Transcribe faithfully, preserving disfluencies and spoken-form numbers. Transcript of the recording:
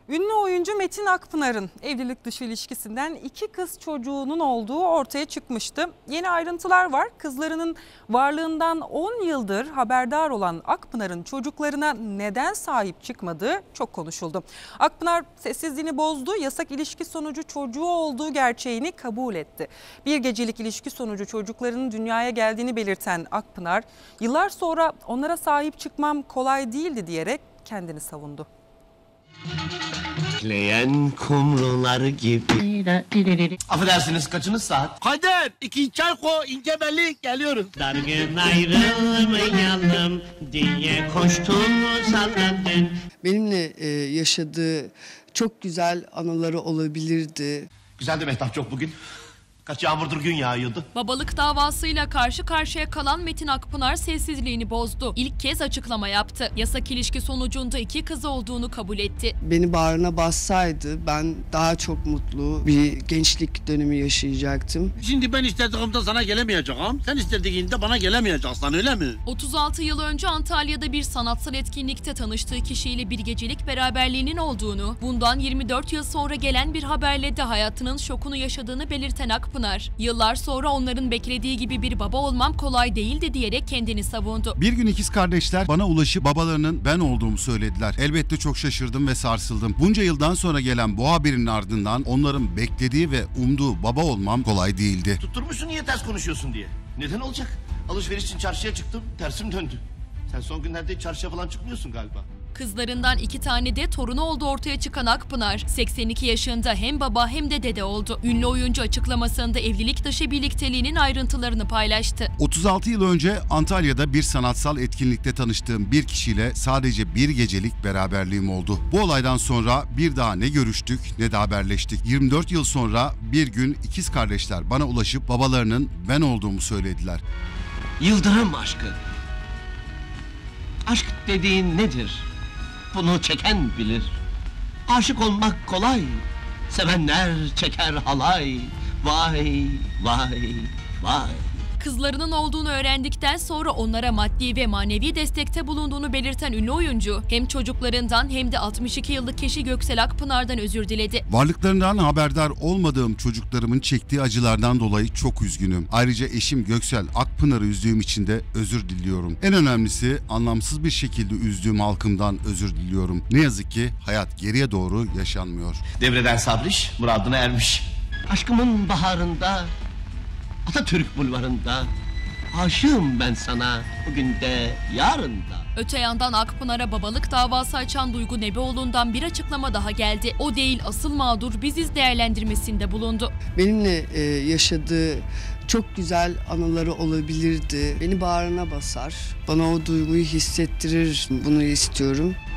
Ünlü oyuncu Metin Akpınar'ın evlilik dışı ilişkisinden iki kız çocuğunun olduğu ortaya çıkmıştı. Yeni ayrıntılar var. Kızlarının varlığından on yıldır haberdar olan Akpınar'ın çocuklarına neden sahip çıkmadığı çok konuşuldu. Akpınar sessizliğini bozdu. Yasak ilişki sonucu çocuğu olduğu gerçeğini kabul etti. Bir gecelik ilişki sonucu çocuklarının dünyaya geldiğini belirten Akpınar, yıllar sonra onlara sahip çıkmam kolay değildi diyerek kendini savundu. Leyen kumrular gibi. Affedersiniz, kaçınız saat? Kader, iki çay ko, ince belli, geliyoruz. Dargın ayrılmayalım diye koştum salladın. Benimle e, yaşadığı çok güzel anıları olabilirdi. Güzeldi Mehtap çok bugün. Kaç yağmurdur gün yağıyordu. Babalık davasıyla karşı karşıya kalan Metin Akpınar sessizliğini bozdu. İlk kez açıklama yaptı. Yasak ilişki sonucunda iki kızı olduğunu kabul etti. Beni bağrına bassaydı ben daha çok mutlu bir gençlik dönemi yaşayacaktım. Şimdi ben istediğimde sana gelemeyeceğim. Sen istediğinde bana gelemeyeceksin, öyle mi? otuz altı yıl önce Antalya'da bir sanatsal etkinlikte tanıştığı kişiyle bir gecelik beraberliğinin olduğunu, bundan yirmi dört yıl sonra gelen bir haberle de hayatının şokunu yaşadığını belirten Akpınar, Pınar, yıllar sonra onların beklediği gibi bir baba olmam kolay değildi diyerek kendini savundu. Bir gün ikiz kardeşler bana ulaşıp babalarının ben olduğumu söylediler. Elbette çok şaşırdım ve sarsıldım. Bunca yıldan sonra gelen bu haberin ardından onların beklediği ve umduğu baba olmam kolay değildi. Tutturmuşsun niye ters konuşuyorsun diye. Neden olacak? Alışveriş için çarşıya çıktım, tersim döndü. Sen son günlerde hiç çarşıya falan çıkmıyorsun galiba. Kızlarından iki tane de torunu olduğu ortaya çıkan Akpınar, seksen iki yaşında hem baba hem de dede oldu. Ünlü oyuncu açıklamasında evlilik dışı birlikteliğinin ayrıntılarını paylaştı. otuz altı yıl önce Antalya'da bir sanatsal etkinlikte tanıştığım bir kişiyle sadece bir gecelik beraberliğim oldu. Bu olaydan sonra bir daha ne görüştük ne de haberleştik. yirmi dört yıl sonra bir gün ikiz kardeşler bana ulaşıp babalarının ben olduğumu söylediler. Yıldırım aşkı. Aşk dediğin nedir? Bunu çeken bilir. Aşık olmak kolay. Sevenler çeker halay. Vay vay vay. Kızlarının olduğunu öğrendikten sonra onlara maddi ve manevi destekte bulunduğunu belirten ünlü oyuncu, hem çocuklarından hem de altmış iki yıllık eşi Göksel Akpınar'dan özür diledi. Varlıklarından haberdar olmadığım çocuklarımın çektiği acılardan dolayı çok üzgünüm. Ayrıca eşim Göksel Akpınar'ı üzdüğüm için de özür diliyorum. En önemlisi anlamsız bir şekilde üzdüğüm halkımdan özür diliyorum. Ne yazık ki hayat geriye doğru yaşanmıyor. Devreden sabriş, muradına ermiş. Aşkımın baharında, Atatürk bulvarında, aşığım ben sana bugün de yarın da. Öte yandan Akpınar'a babalık davası açan Duygu Nebeoğlu'ndan bir açıklama daha geldi. O değil asıl mağdur biziz değerlendirmesinde bulundu. Benimle e, yaşadığı çok güzel anıları olabilirdi. Beni bağrına basar, bana o duyguyu hissettirir, bunu istiyorum.